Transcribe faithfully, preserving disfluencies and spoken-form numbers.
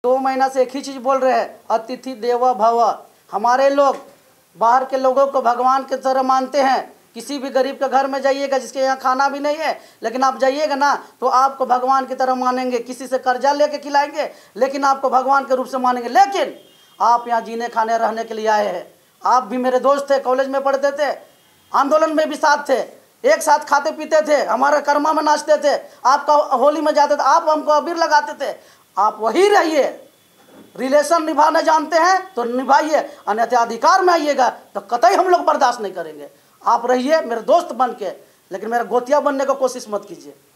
दो महीना से एक ही चीज़ बोल रहे हैं, अतिथि देवो भव। हमारे लोग बाहर के लोगों को भगवान की तरह मानते हैं। किसी भी गरीब के घर में जाइएगा जिसके यहाँ खाना भी नहीं है, लेकिन आप जाइएगा ना तो आपको भगवान की तरह मानेंगे। किसी से कर्जा लेके खिलाएंगे लेकिन आपको भगवान के रूप से मानेंगे। लेकिन आप यहाँ जीने खाने रहने के लिए आए हैं। आप भी मेरे दोस्त थे, कॉलेज में पढ़ते थे, आंदोलन में भी साथ थे, एक साथ खाते पीते थे, हमारे कर्मा में नाचते थे, आपका होली में जाते थे, आप हमको अबीर लगाते थे। आप वही रहिए। रिलेशन निभाना जानते हैं तो निभाइए, अन्यथा अधिकार में आइएगा तो कतई हम लोग बर्दाश्त नहीं करेंगे। आप रहिए मेरे दोस्त बन के, लेकिन मेरा गोतिया बनने की कोशिश मत कीजिए।